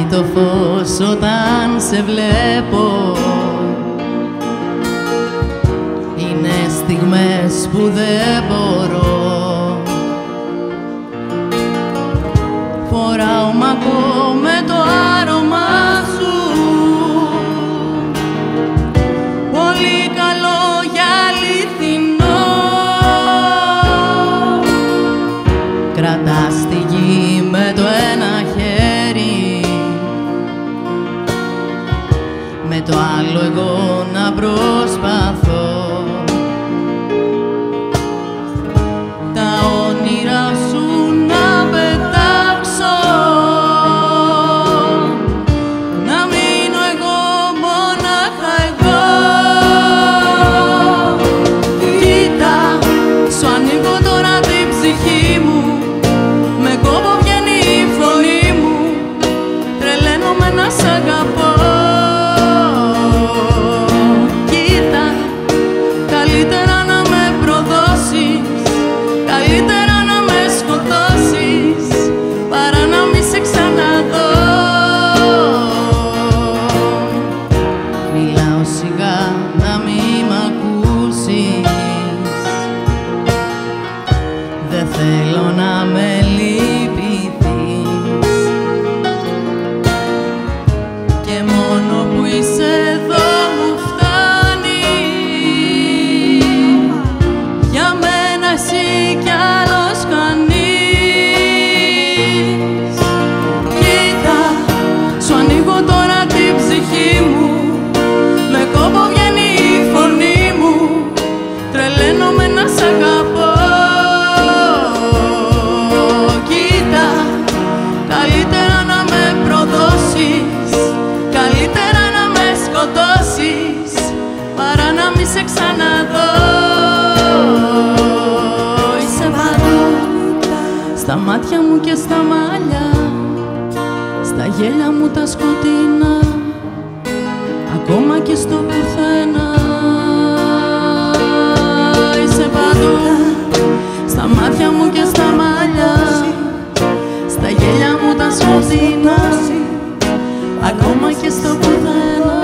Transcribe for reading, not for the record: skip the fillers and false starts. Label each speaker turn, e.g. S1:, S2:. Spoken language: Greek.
S1: το φως όταν σε βλέπω. Είναι στιγμές που δεν μπορώ. Φοράω μαγό με το άρωμά σου, πολύ καλό για αληθινό. Κρατάς τη γη με το ένα χέρι, με το άλλο εγώ να προσπαθώ. Τα όνειρά σου να πετάξω, να μείνω εγώ μόναχα εγώ. Κοίτα, σου ανοίγω τώρα την ψυχή μου, με κόπο βγαίνει η φωνή μου, τρελαίνομαι να σ' αγαπώ. Κοίτα, καλύτερα να με προδώσεις, καλύτερα να με σκοτώσεις, παρά να μη σε ξαναδώ. Μιλάω σιγά να μη μ' ακούσεις, δεν θέλω να με λυπηθείς, και μόνο που είσαι εδώ μου φτάνει. Για μένα εσύ κι άλλος κανείς. Κοίτα, σου ανοίγω τώρα την ψυχή μου, με κόπο βγαίνει η φωνή μου, τρελαίνομαι να σ' αγαπώ. Κοίτα, καλύτερα να με προδώσεις, καλύτερα να με σκοτώσεις, παρά να μη σε ξαναδώ. Είσαι παντού, στα μάτια μου και στα μαλλιά, στα γέλια μου τα σκοτεινά, ακόμα και στο πουθενά. Είσαι παντού, στα μάτια μου και στα μαλλιά, στα γέλια μου τα σκοτεινά, ακόμα και στο πουθενά.